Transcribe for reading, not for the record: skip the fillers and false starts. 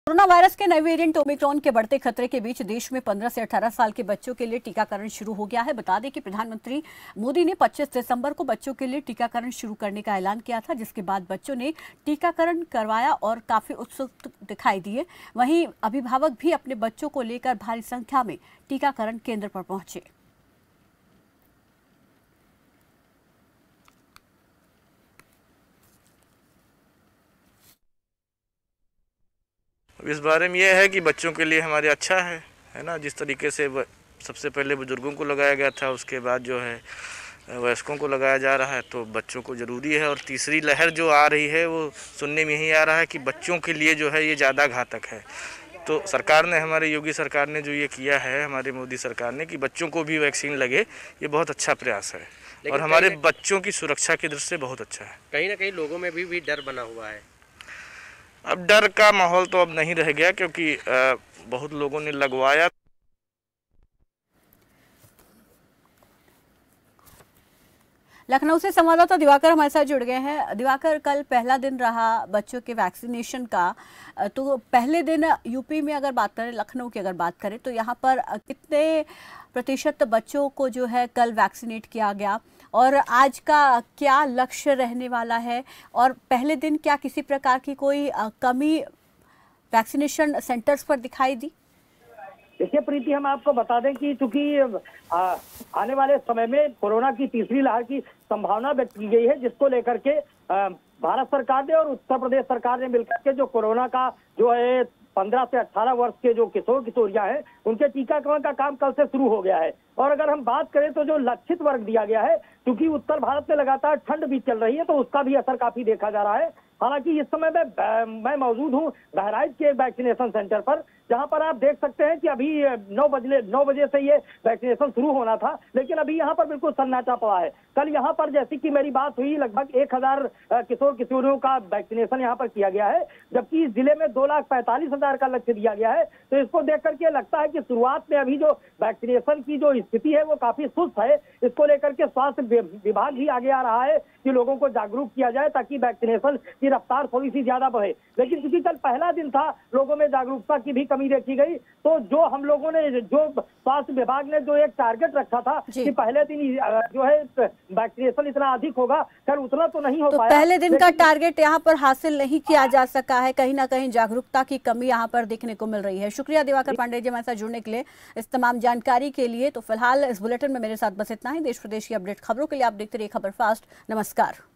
Corona virus के नए variant Omicron के बढ़ते खतरे के बीच देश में 15 से 18 साल के बच्चों के लिए टीकाकरण शुरू हो गया है। बता दें कि प्रधानमंत्री मोदी ने 25 दिसंबर को बच्चों के लिए टीकाकरण शुरू करने का ऐलान किया था, जिसके बाद बच्चों ने टीकाकरण करवाया और काफी उत्सुक दिखाई दिए। वहीं अभिभावक भी अपने बच्चों को लेकर भारी संख्या में टीकाकरण केंद्र पर पहुंचे। इस बारे में यह है कि बच्चों के लिए हमारे अच्छा है ना। जिस तरीके से सबसे पहले बुजुर्गों को लगाया गया था, उसके बाद जो है वयस्कों को लगाया जा रहा है, तो बच्चों को ज़रूरी है। और तीसरी लहर जो आ रही है वो सुनने में यही आ रहा है कि बच्चों के लिए जो है ये ज़्यादा घातक है। तो सरकार ने, हमारे योगी सरकार ने जो ये किया है, हमारे मोदी सरकार ने, कि बच्चों को भी वैक्सीन लगे, ये बहुत अच्छा प्रयास है और हमारे बच्चों की सुरक्षा की दृष्टि से बहुत अच्छा है। कहीं ना कहीं लोगों में भी डर बना हुआ है। अब डर का माहौल तो अब नहीं रह गया, क्योंकि बहुत लोगों ने लगवाया। लखनऊ से संवाददाता दिवाकर हमारे साथ जुड़ गए हैं। दिवाकर, कल पहला दिन रहा बच्चों के वैक्सीनेशन का, तो पहले दिन यूपी में अगर बात करें, लखनऊ की अगर बात करें, तो यहाँ पर कितने प्रतिशत बच्चों को जो है कल वैक्सीनेट किया गया और आज का क्या लक्ष्य रहने वाला है? और पहले दिन क्या किसी प्रकार की कोई कमी वैक्सीनेशन सेंटर्स पर दिखाई दी? देखिए प्रीति, हम आपको बता दें कि चूंकि आने वाले समय में कोरोना की तीसरी लहर की संभावना व्यक्त की गई है, जिसको लेकर के भारत सरकार ने और उत्तर प्रदेश सरकार ने मिलकर के जो कोरोना का जो है 15 से 18 वर्ष के जो किशोर किशोरियां हैं, उनके टीकाकरण का काम कल से शुरू हो गया है। और अगर हम बात करें तो जो लक्षित वर्ग दिया गया है, क्योंकि उत्तर भारत में लगातार ठंड भी चल रही है, तो उसका भी असर काफी देखा जा रहा है। हालांकि इस समय मैं मौजूद हूं बहराइच के वैक्सीनेशन सेंटर पर, जहां पर आप देख सकते हैं कि अभी 9 बजे से ये वैक्सीनेशन शुरू होना था, लेकिन अभी यहाँ पर बिल्कुल सन्नाटा पड़ा है। कल यहाँ पर जैसी कि मेरी बात हुई, लगभग 1000 किशोर किशोरियों का वैक्सीनेशन यहाँ पर किया गया है, जबकि इस जिले में 2,45,000 का लक्ष्य दिया गया है। तो इसको देख करके लगता है कि शुरुआत में अभी जो वैक्सीनेशन की जो स्थिति है वो काफी सुस्त है। इसको लेकर के स्वास्थ्य विभाग भी आगे आ रहा है कि लोगों को जागरूक किया जाए, ताकि वैक्सीनेशन की रफ्तार थोड़ी सी ज्यादा बढ़े। लेकिन क्योंकि कल पहला दिन था, लोगों में जागरूकता की भी कमी देखी गई। तो जो हम लोगों ने, जो स्वास्थ्य विभाग ने जो एक टारगेट रखा था कि पहले दिन जो है वैक्सीनेशन इतना अधिक होगा, खैर उतना तो नहीं हो तो पाया। पहले दिन का टारगेट यहाँ पर हासिल नहीं किया जा सका है। कहीं ना कहीं जागरूकता की कमी यहाँ पर देखने को मिल रही है। शुक्रिया दिवाकर पांडे जी हमारे साथ जुड़ने के लिए, इस तमाम जानकारी के लिए। तो फिलहाल इस बुलेटिन में मेरे साथ बस इतना ही। देश प्रदेश की अपडेट खबरों के लिए आप देखते रहिए खबर फास्ट। नमस्कार।